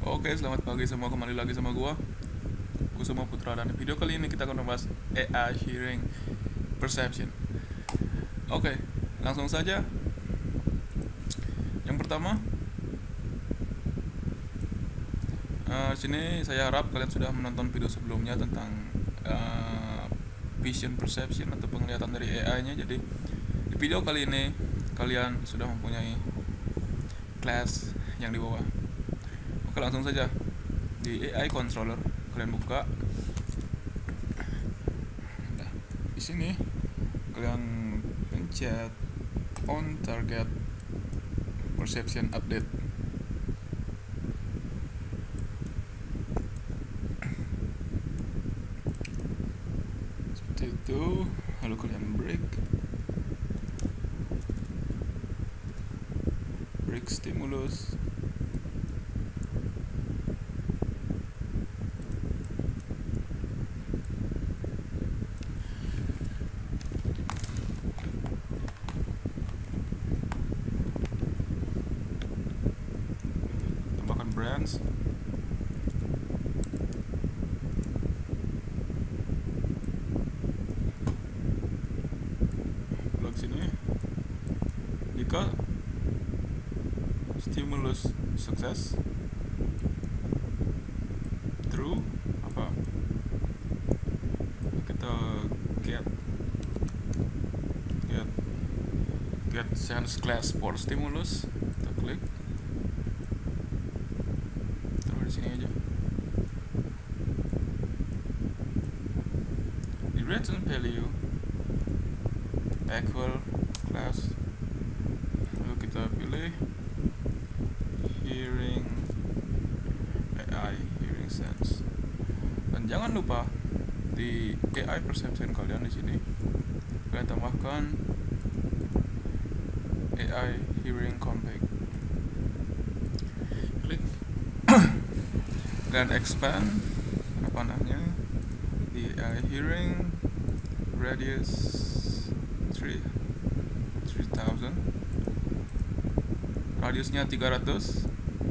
Oke, selamat pagi semua, kembali lagi sama gua Kusuma Putra, dan di video kali ini kita akan membahas AI Hearing Perception. Oke, langsung saja. Yang pertama, sini saya harap kalian sudah menonton video sebelumnya tentang vision perception atau penglihatan dari AI-nya. Jadi di video kali ini kalian sudah mempunyai kelas yang di bawah. Oke, langsung saja. Di AI controller kalian buka. Nah, di sini kalian pencet on target perception update. Seperti itu. Lalu kalian break stimulus. Tambahkan branch. Plug sini. Jika stimulus sukses, true, apa kita get sense class for stimulus. Kita klik, taruh di sini aja. Di return value equal class, lalu kita pilih hearing AI hearing sense, dan jangan lupa di AI perception kalian di sini kalian tambahkan AI hearing config. Klik dan expand panahnya di AI hearing radius 3000, radiusnya 3000,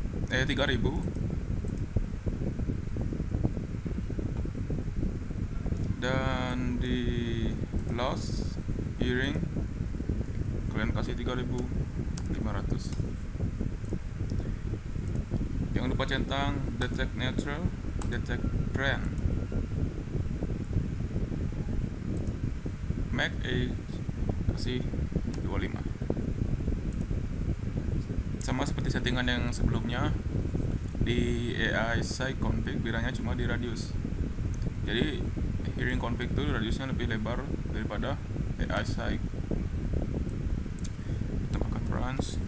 dan di loss hearing kalian kasih 3500. Jangan lupa centang detect neutral, detect trend, make age kasih 25. Sama seperti settingan yang sebelumnya di AI size config, biranya cuma di radius. Jadi hearing config itu radiusnya lebih lebar daripada AI size. Tambahkan branch.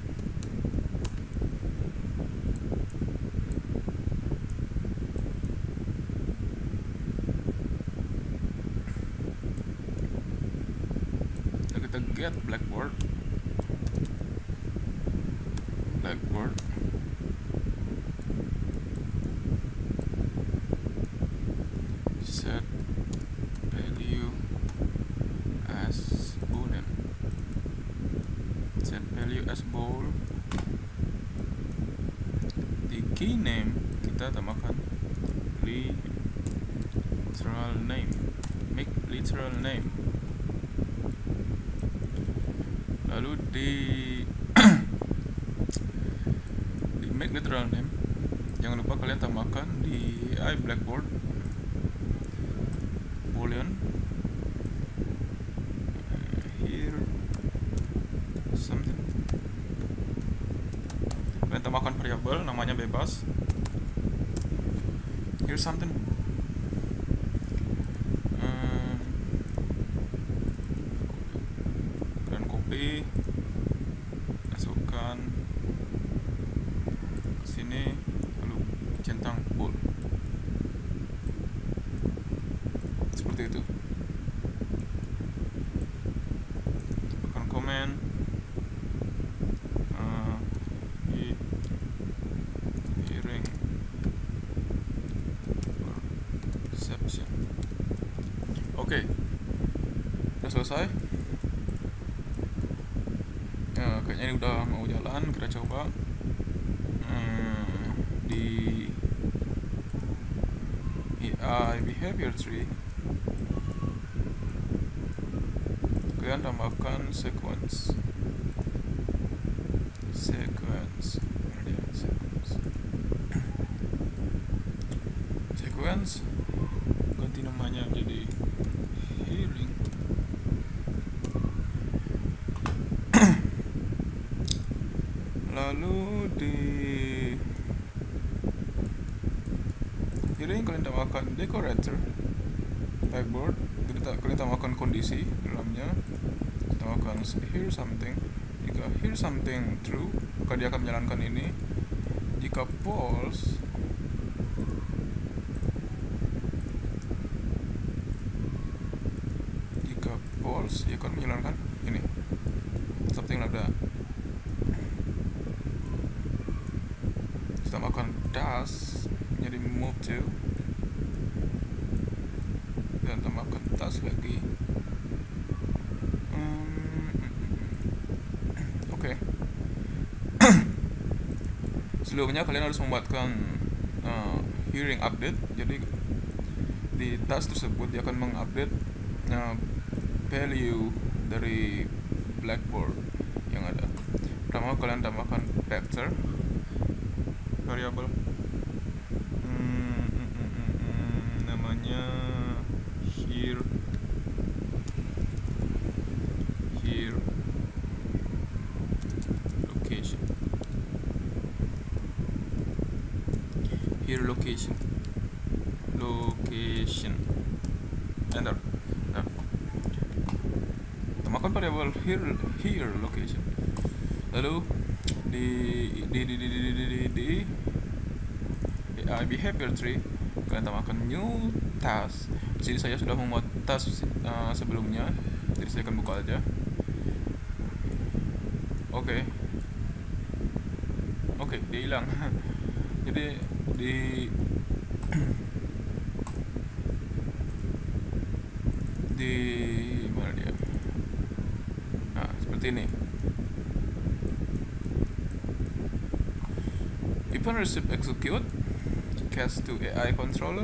Lalu kita get blackboard. Set value as boolean. Set value as bool. Di key name kita tambahkan literal name. Make literal name. Lalu di make literal name, jangan lupa kalian tambahkan di AI blackboard boolean here something. Kalian tambahkan variabel namanya bebas, here something. Kalian copy, masukkan sini, lalu centang bool seperti itu. Tekan komen, hearing perception. Oke, udah selesai. Kayaknya ini udah mau jalan, kita coba. di AI behavior tree kalian tambahkan sequence. Ganti namanya jadi hearing. Lalu di hearing kalian tambahkan decorator blackboard. Kalian tambahkan kondisi dalamnya, tambahkan hear something. Jika hear something true, maka dia akan menjalankan ini. Jika false, dia akan menjalankan ini, something like that. Tambahkan does jadi move to, dan tambahkan does lagi. Oke. Sebelumnya kalian harus membuatkan hearing update. Jadi di task tersebut dia akan mengupdate value dari blackboard yang ada. Pertama kalian tambahkan vector variable, namanya here location enter. Nah, tambahkan variable here location. Lalu di AI behavior tree kalian tambahkan new task. Di sini saya sudah membuat task sebelumnya, jadi saya akan buka aja. Oke, dia hilang. Jadi di mana dia? Nah, seperti ini. Event receive execute cast to AI controller.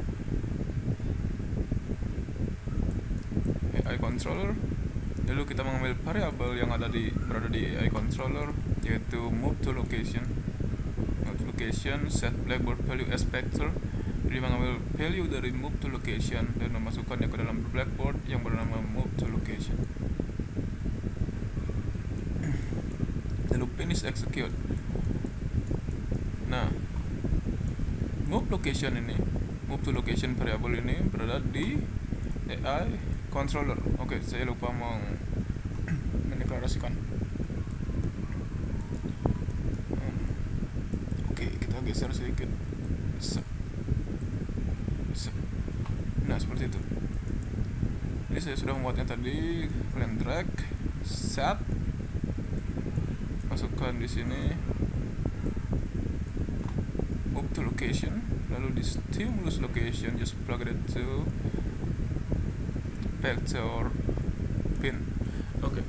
Lalu kita mengambil variabel yang berada di AI controller, yaitu move to location, set blackboard value as vector. Jadi mengambil value dari move to location dan memasukkannya ke dalam blackboard yang bernama move to location. Lalu finish execute. Nah, move to location variable ini berada di AI controller. Oke, saya lupa mendeklarasikan. Oke, kita geser sedikit. Nah, seperti itu. Jadi saya sudah membuatnya tadi. Kalian drag, set, masukkan di sini move to location. Lalu di stimulus location just plug it to vector pin. Oke.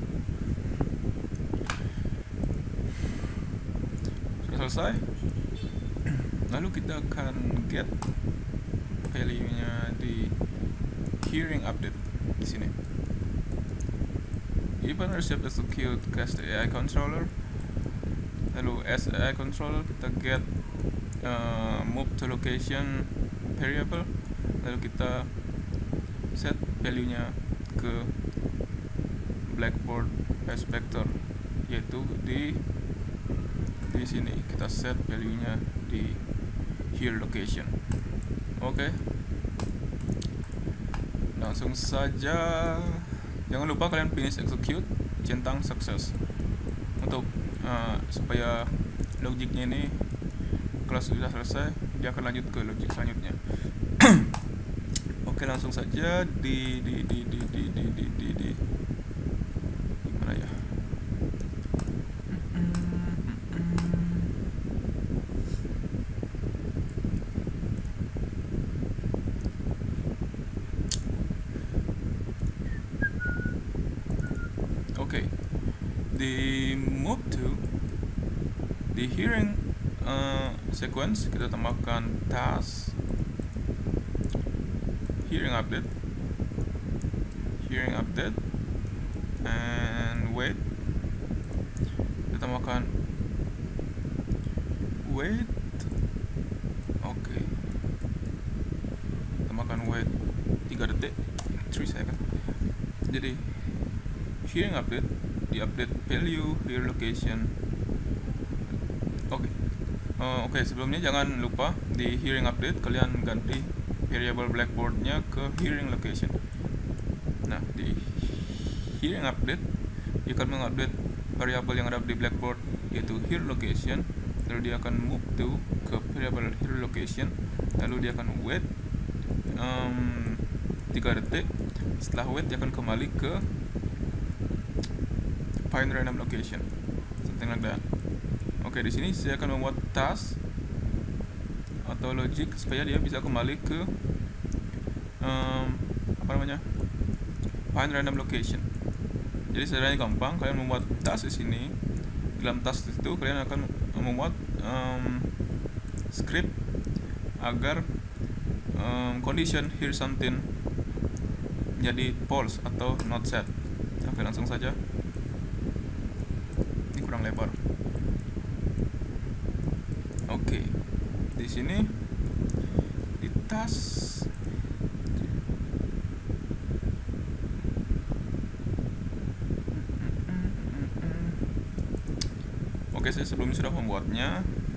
Sudah selesai. Lalu kita akan get value-nya di hearing update di sini. Event receive execute cast AI controller. Lalu as AI controller kita get move to location variable. Lalu kita set value-nya ke blackboard as vector, yaitu di sini kita set value-nya di here location. Oke. Langsung saja. Jangan lupa kalian finish execute, centang sukses. Untuk supaya logiknya ini kalau sudah selesai, dia akan lanjut ke logik selanjutnya. Oke, langsung saja di mana ya? Oke, di move to the hearing sequence kita tambahkan task hearing update and wait. Kita tambahkan wait. Oke. Tambahkan wait 3 detik, 3 second. Jadi hearing update, di update value hear location. Oke, sebelumnya jangan lupa di hearing update kalian ganti variable blackboard-nya ke hearing location. Nah, di hearing update dia akan mengupdate variabel yang ada di blackboard yaitu hear location, lalu dia akan move to ke variable hear location, lalu dia akan wait 3 detik. Setelah wait dia akan kembali ke find random location, something like that. Oke, di sini saya akan membuat task atau logic supaya dia bisa kembali ke find random location. Jadi sebenarnya gampang, kalian membuat task di sini. Dalam task itu kalian akan membuat script agar condition hear something menjadi false atau not set. Oke, langsung saja. Ini kurang lebar. Oke, di sini di task oke, saya sebelumnya sudah membuatnya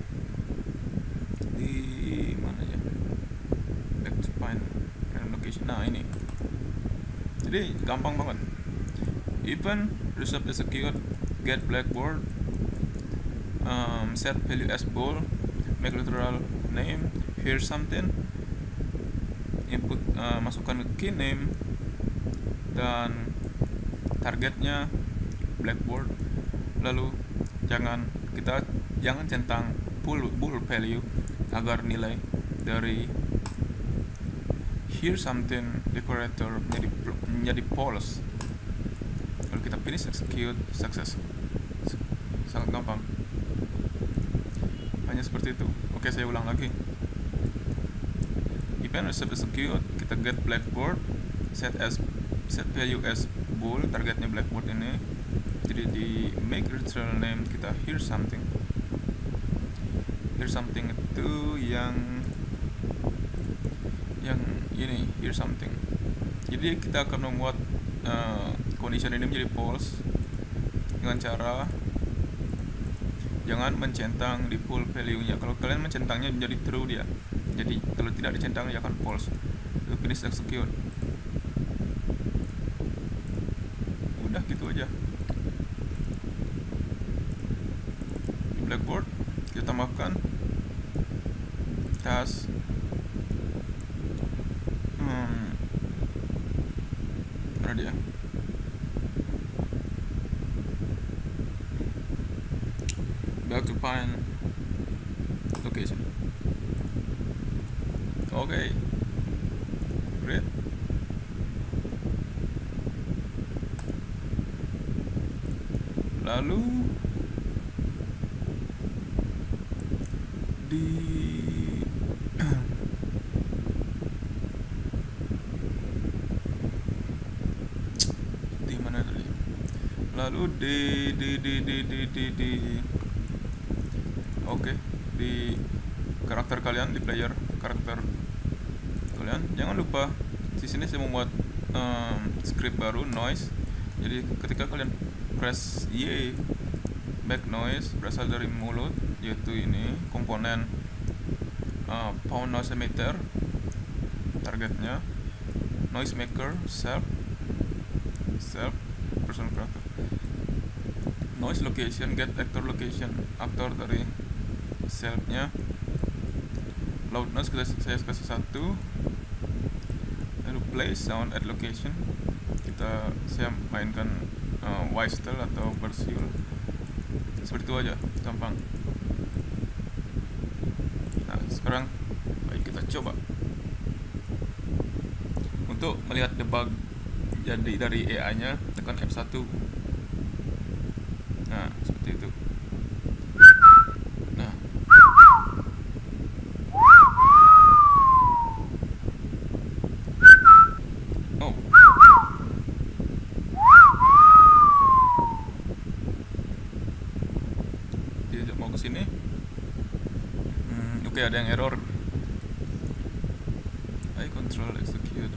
di mana ya, back to find random location. Nah, ini jadi gampang banget. Even result execute, get blackboard, set value as bool, make literal name, hear something, input, masukkan ke key name, dan targetnya blackboard. Lalu kita jangan centang bool value agar nilai dari hear something decorator menjadi false. Lalu kita finish execute success. Sangat gampang, hanya seperti itu. Oke, saya ulang lagi. Event result execute, kita get blackboard, set value as bool, targetnya blackboard ini. Jadi di make literal name kita hear something itu yang ini, hear something. Jadi kita akan membuat condition ini menjadi false dengan cara jangan mencentang di full value-nya. Kalau kalian mencentangnya menjadi true dia. Jadi kalau tidak dicentang dia akan false. Lalu finish execute. Udah gitu aja. Di blackboard kita tambahkan task mana dia? Back to find location. Okay, great. Lalu di mana tadi? Lalu oke, di karakter kalian, di player karakter kalian, jangan lupa di sini saya membuat script baru noise. Jadi ketika kalian press Y, back noise berasal dari mulut, yaitu ini komponen pound noise emitter, targetnya noise maker, self personal character, noise location, get actor location, aktor dari selfnya, loudness saya kasih 1, lalu play sound at location, saya mainkan whistle atau bersiul. Seperti itu aja, gampang. Nah, sekarang baik kita coba untuk melihat debug jadi dari AI nya, tekan F1. Nah, seperti itu. Nah, Oke, ada yang error. I control execute.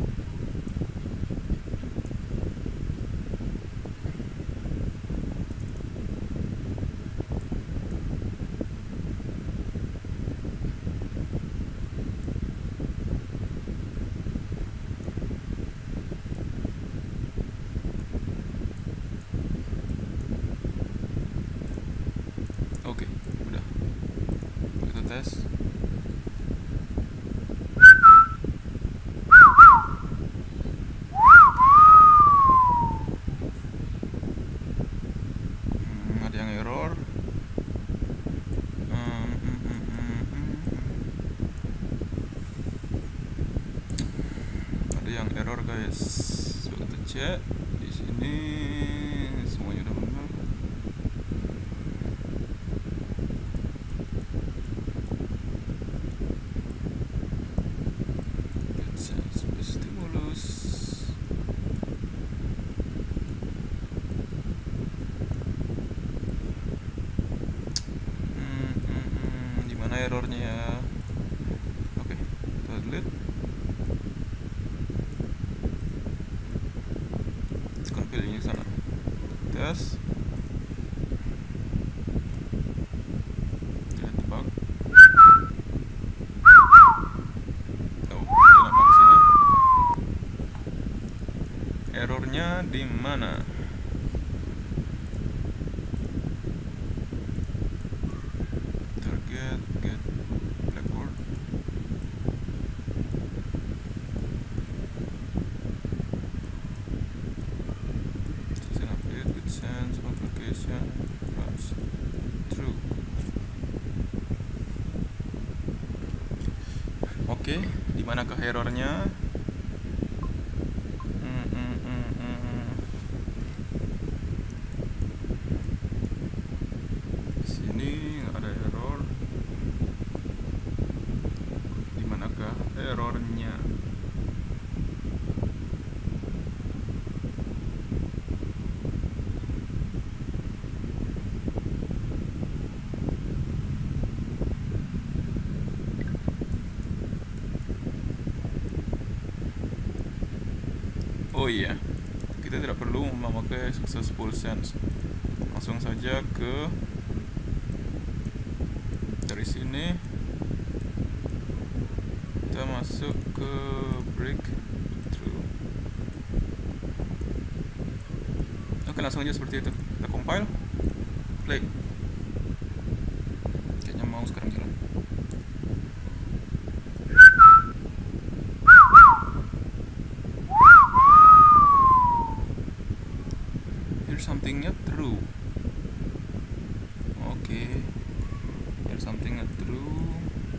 Oke, udah. Kita tes. Ada yang error. Ada yang error guys. Coba kita cek di sini semuanya udah benar. Stimulus. Dimana errornya ya? Oke, kita delete. Tekan pilihnya ke sana. Tes. Delete debug. Oh, dia mau kesini. Errornya di mana? Target get blackboard. Season update with sense application runs true. Oke, di manakah errornya? Sini nggak ada error. Di manakah errornya? Oh iya, kita tidak perlu memakai successful sense. Langsung saja ke dari sini kita masuk ke breakthrough. Oke, langsung aja seperti itu. Kita compile, play. Kayaknya mau sekarang jalan. Here's somethingnya true. Oke, here's somethingnya true.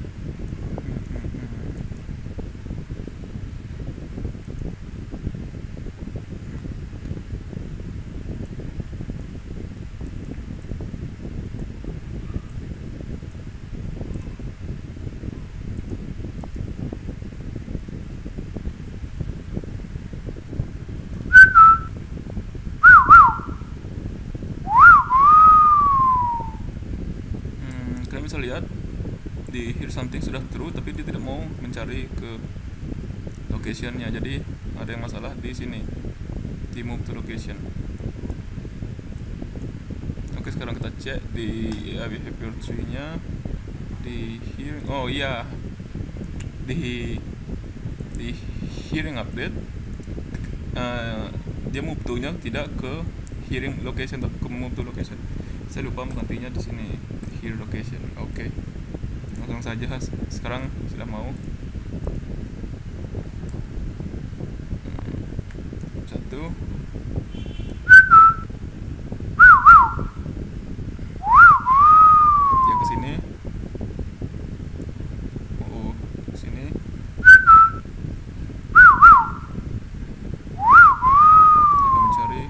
Kalian bisa lihat di here something sudah true, tapi dia tidak mau mencari ke locationnya. Jadi ada yang masalah di sini, di move to location. Oke, sekarang kita cek di behavior tree nya di hearing. Oh iya, di hearing update dia move to nya tidak ke hearing location tapi ke move to location. Saya lupa menggantinya di sini, hear location. Oke, langsung saja sekarang sudah mau. Satu. Dia ke sini. Oh, ke sini. Kita mencari.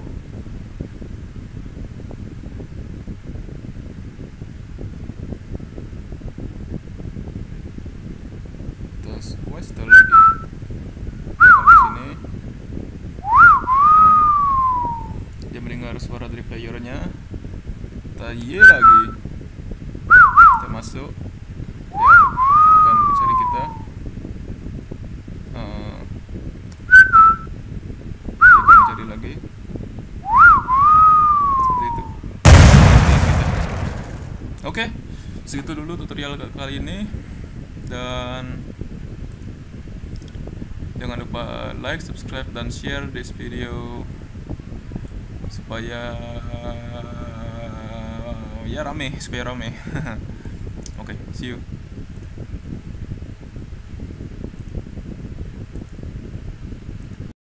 Terus western lagi. Dia akan ke sini. Dia mendengar suara dari playernya. Kita Y lagi. Kita masuk. Ya. Oke, segitu dulu tutorial kali ini, dan jangan lupa like, subscribe, dan share this video supaya ya rame, supaya rame. Oke, see you.